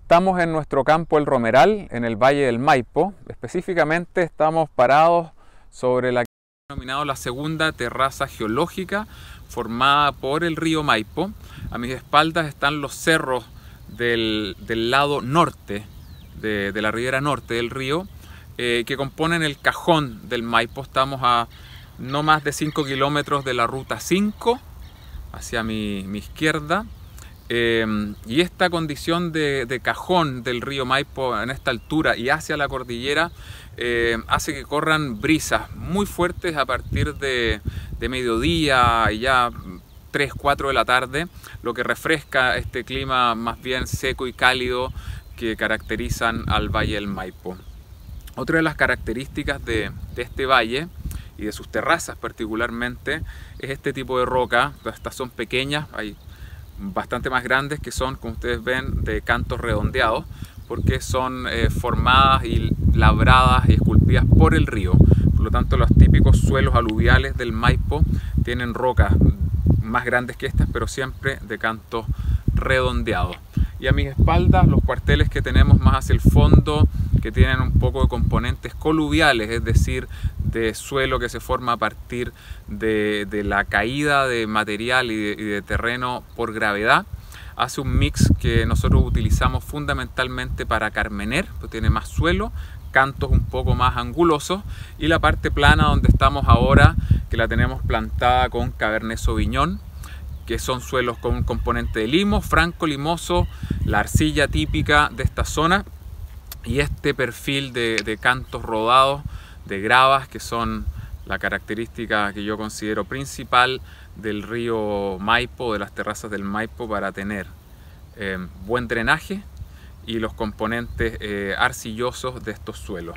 Estamos en nuestro campo El Romeral, en el Valle del Maipo. Específicamente estamos parados sobre la que se ha denominado la segunda terraza geológica formada por el río Maipo. A mis espaldas están los cerros del lado norte, de la ribera norte del río, que componen el cajón del Maipo. Estamos a no más de 5 kilómetros de la ruta 5, hacia mi izquierda. Y esta condición de cajón del río Maipo en esta altura y hacia la cordillera hace que corran brisas muy fuertes a partir de mediodía y ya 3, 4 de la tarde, lo que refresca este clima más bien seco y cálido que caracterizan al Valle del Maipo. Otra de las características de este valle y de sus terrazas particularmente es este tipo de roca. Estas son pequeñas, hay bastante más grandes que son, como ustedes ven, de cantos redondeados, porque son formadas y labradas y esculpidas por el río. Por lo tanto, los típicos suelos aluviales del Maipo tienen rocas más grandes que estas, pero siempre de cantos redondeados. Y a mis espaldas los cuarteles que tenemos más hacia el fondo, que tienen un poco de componentes coluviales, es decir, de suelo que se forma a partir de la caída de material y de terreno por gravedad. Hace un mix que nosotros utilizamos fundamentalmente para Carmener, pues tiene más suelo, cantos un poco más angulosos, y la parte plana donde estamos ahora, que la tenemos plantada con Cabernet Sauvignon, que son suelos con un componente de limo, franco limoso, la arcilla típica de esta zona, y este perfil de cantos rodados, de gravas, que son la característica que yo considero principal del río Maipo, de las terrazas del Maipo, para tener buen drenaje y los componentes arcillosos de estos suelos.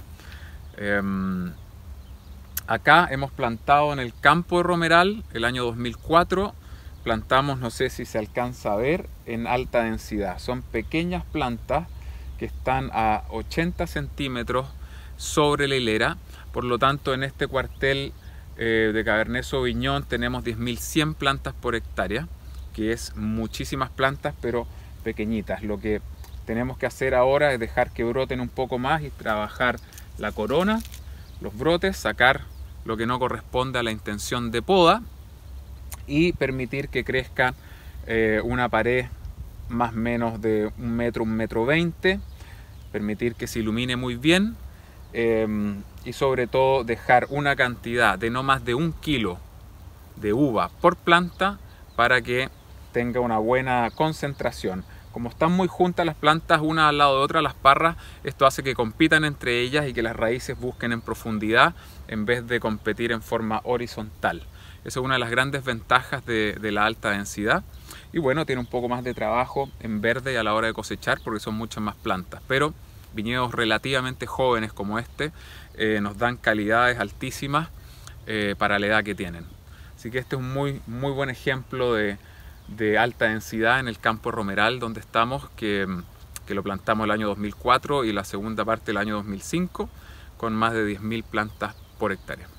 Acá hemos plantado en el campo de Romeral el año 2004, plantamos, no sé si se alcanza a ver, en alta densidad. Son pequeñas plantas que están a 80 centímetros sobre la hilera. Por lo tanto, en este cuartel de Cabernet Sauvignon tenemos 10.100 plantas por hectárea, que es muchísimas plantas, pero pequeñitas. Lo que tenemos que hacer ahora es dejar que broten un poco más y trabajar la corona, los brotes, sacar lo que no corresponde a la intención de poda y permitir que crezca una pared más o menos de 1 metro, 1,20 m, permitir que se ilumine muy bien. Y sobre todo dejar una cantidad de no más de 1 kilo de uva por planta para que tenga una buena concentración. Como están muy juntas las plantas una al lado de otra, las parras, esto hace que compitan entre ellas y que las raíces busquen en profundidad en vez de competir en forma horizontal. Esa es una de las grandes ventajas de la alta densidad. Y bueno, tiene un poco más de trabajo en verde a la hora de cosechar porque son muchas más plantas, pero viñedos relativamente jóvenes como este nos dan calidades altísimas para la edad que tienen. Así que este es un muy buen ejemplo de alta densidad en el campo Romeral donde estamos, que lo plantamos el año 2004 y la segunda parte el año 2005, con más de 10.000 plantas por hectárea.